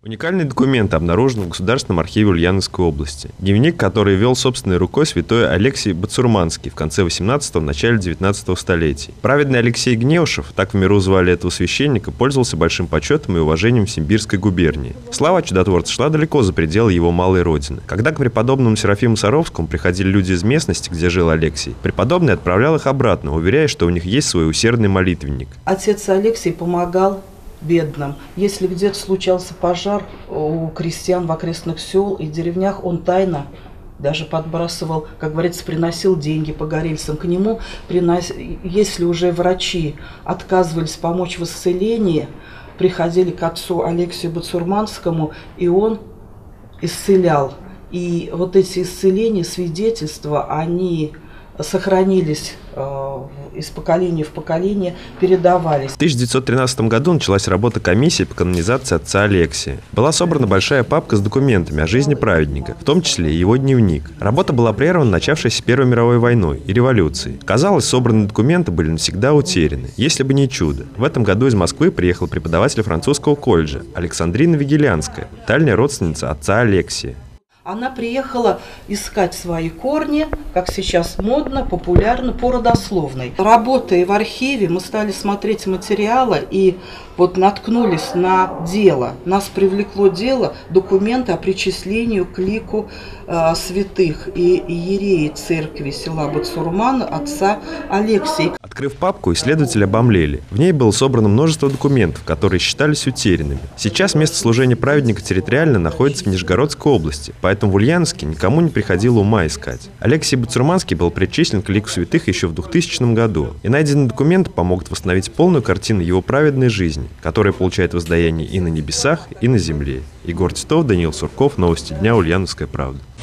Уникальный документ обнаружен в Государственном архиве Ульяновской области. Дневник, который вел собственной рукой святой Алексий Бацурманский в конце 18-го, начале 19-го столетий. Праведный Алексей Гнеушев, так в миру звали этого священника, пользовался большим почетом и уважением в Симбирской губернии. Слава чудотворца шла далеко за пределы его малой родины. Когда к преподобному Серафиму Саровскому приходили люди из местности, где жил Алексий, преподобный отправлял их обратно, уверяя, что у них есть свой усердный молитвенник. Отец Алексий помогал бедным. Если где-то случался пожар у крестьян в окрестных сел и деревнях, он тайно даже подбрасывал, как говорится, приносил деньги погорельцам. К нему, если уже врачи отказывались помочь в исцелении, приходили к отцу Алексию Бацурманскому, и он исцелял. И вот эти исцеления, свидетельства, они сохранились из поколения в поколение, передавались. В 1913 году началась работа комиссии по канонизации отца Алексия. Была собрана большая папка с документами о жизни праведника, в том числе и его дневник. Работа была прервана начавшейся Первой мировой войной и революцией. Казалось, собранные документы были навсегда утеряны, если бы не чудо. В этом году из Москвы приехал преподаватель французского колледжа Александрина Вигелянская, дальняя родственница отца Алексия. Она приехала искать свои корни, как сейчас модно, популярно, по родословной. Работая в архиве, мы стали смотреть материалы и вот наткнулись на дело. Нас привлекло дело, документы о причислении к лику святых и иереи церкви села Бацурман отца Алексия. Открыв папку, исследователи обомлели. В ней было собрано множество документов, которые считались утерянными. Сейчас место служения праведника территориально находится в Нижегородской области, поэтому в Ульяновске никому не приходило ума искать. Алексий Бацурманский был причислен к лику святых еще в 2000 году, и найденные документы помогут восстановить полную картину его праведной жизни, которая получает воздаяние и на небесах, и на земле. Егор Титов, Даниил Сурков, Новости дня, Ульяновская правда.